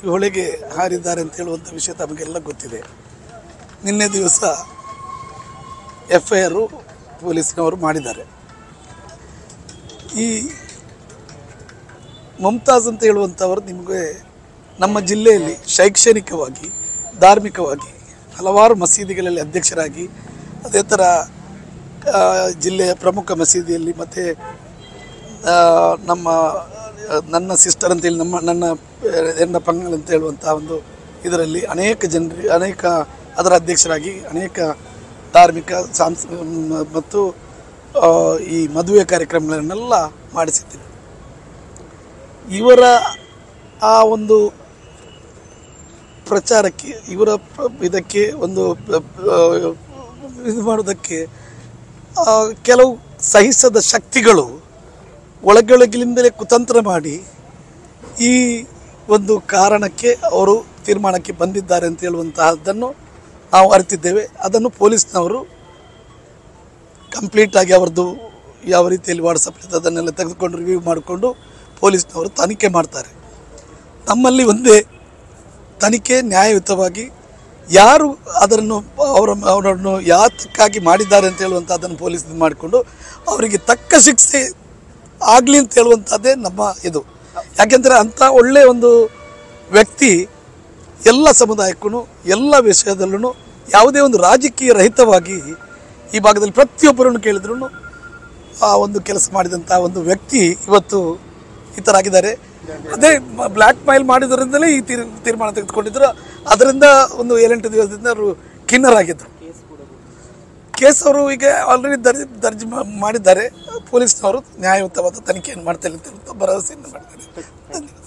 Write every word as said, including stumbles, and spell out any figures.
ಹೊಳೆಗೆ ಹಾರಿದ್ದಾರೆ ಅಂತ ಹೇಳುವಂಥ ವಿಷಯ ತಮಗೆಲ್ಲ ಗೊತ್ತಿದೆ. ನಿನ್ನೆ ದಿವಸ ಎಫ್ ಐ ಆರು ಪೊಲೀಸ್ನವರು ಮಾಡಿದ್ದಾರೆ. ಈ ಮುಮ್ತಾಜ್ ಅಂತ ಹೇಳುವಂಥವರು ನಿಮಗೆ ನಮ್ಮ ಜಿಲ್ಲೆಯಲ್ಲಿ ಶೈಕ್ಷಣಿಕವಾಗಿ ಧಾರ್ಮಿಕವಾಗಿ ಹಲವಾರು ಮಸೀದಿಗಳಲ್ಲಿ ಅಧ್ಯಕ್ಷರಾಗಿ, ಅದೇ ಥರ ಜಿಲ್ಲೆಯ ಪ್ರಮುಖ ಮಸೀದಿಯಲ್ಲಿ ಮತ್ತು ನಮ್ಮ ನನ್ನ ಸಿಸ್ಟರ್ ಅಂತೇಳಿ ನಮ್ಮ ನನ್ನ ಎನ್ನ ಪಂಗಲ್ ಅಂತ ಹೇಳುವಂಥ ಒಂದು ಇದರಲ್ಲಿ ಅನೇಕ ಜನರಿಗೆ ಅನೇಕ ಅದರ ಅಧ್ಯಕ್ಷರಾಗಿ ಅನೇಕ ಧಾರ್ಮಿಕ ಸಾಂಸ್ ಮತ್ತು ಈ ಮದುವೆ ಕಾರ್ಯಕ್ರಮಗಳನ್ನೆಲ್ಲ ಮಾಡಿಸಿದ್ದೀನಿ. ಇವರ ಆ ಒಂದು ಪ್ರಚಾರಕ್ಕೆ ಇವರ ಇದಕ್ಕೆ ಒಂದು ಇದು ಮಾಡೋದಕ್ಕೆ ಕೆಲವು ಸಹಿಸದ ಶಕ್ತಿಗಳು ಒಳಗೊಳಗಿನಿಂದಲೇ ಕುತಂತ್ರ ಮಾಡಿ ಈ ಒಂದು ಕಾರಣಕ್ಕೆ ಅವರು ತೀರ್ಮಾನಕ್ಕೆ ಬಂದಿದ್ದಾರೆ ಅಂತ ಹೇಳುವಂತಹದ್ದನ್ನು ನಾವು ಅರಿತಿದ್ದೇವೆ. ಅದನ್ನು ಪೊಲೀಸ್ನವರು ಕಂಪ್ಲೀಟಾಗಿ ಅವರದ್ದು ಯಾವ ರೀತಿಯಲ್ಲಿ ವಾಟ್ಸಪ್ ಅದನ್ನೆಲ್ಲ ತೆಗೆದುಕೊಂಡು ರಿವ್ಯೂ ಮಾಡಿಕೊಂಡು ಪೊಲೀಸ್ನವರು ತನಿಖೆ ಮಾಡ್ತಾರೆ. ನಮ್ಮಲ್ಲಿ ಒಂದೇ ತನಿಖೆ ನ್ಯಾಯಯುತವಾಗಿ ಯಾರು ಅದನ್ನು ಅವರ ಅವರನ್ನು ಯಾತಕ್ಕಾಗಿ ಮಾಡಿದ್ದಾರೆ ಅಂತ ಹೇಳುವಂಥ ಅದನ್ನು ಪೊಲೀಸ್ ಮಾಡಿಕೊಂಡು ಅವರಿಗೆ ತಕ್ಕ ಶಿಕ್ಷೆ ಆಗಲಿ ಅಂತ ಹೇಳುವಂಥದ್ದೇ ನಮ್ಮ ಇದು. ಯಾಕೆಂದರೆ ಅಂಥ ಒಳ್ಳೆಯ ಒಂದು ವ್ಯಕ್ತಿ ಎಲ್ಲ ಸಮುದಾಯಕ್ಕೂ ಎಲ್ಲ ವಿಷಯದಲ್ಲೂ ಯಾವುದೇ ಒಂದು ರಾಜಕೀಯ ರಹಿತವಾಗಿ ಈ ಭಾಗದಲ್ಲಿ ಪ್ರತಿಯೊಬ್ಬರನ್ನು ಕೇಳಿದ್ರು ಆ ಒಂದು ಕೆಲಸ ಮಾಡಿದಂಥ ಒಂದು ವ್ಯಕ್ತಿ ಇವತ್ತು ಈ ಥರ ಆಗಿದ್ದಾರೆ. ಅದೇ ಬ್ಲ್ಯಾಕ್ ಮೇಲ್ ಮಾಡಿದ್ರಿಂದಲೇ ಈ ತೀರ್ ತೀರ್ಮಾನ ತೆಗೆದುಕೊಂಡಿದ್ರು. ಅದರಿಂದ ಒಂದು ಏಳೆಂಟು ದಿವಸದಿಂದ ಅವರು ಕಿನ್ನರಾಗಿದ್ದರು. ಕೇಸ್ ಅವರು ಈಗ ಆಲ್ರೆಡಿ ದರ್ಜಿ ದರ್ಜಿ ಮಾಡಿದ್ದಾರೆ. ಪೊಲೀಸ್ನವರು ನ್ಯಾಯಯುತವಾದ ತನಿಖೆಯನ್ನು ಮಾಡ್ತಾರೆ ಅಂತ ಭರವಸೆಯನ್ನು ಮಾಡಿದ್ದಾರೆ.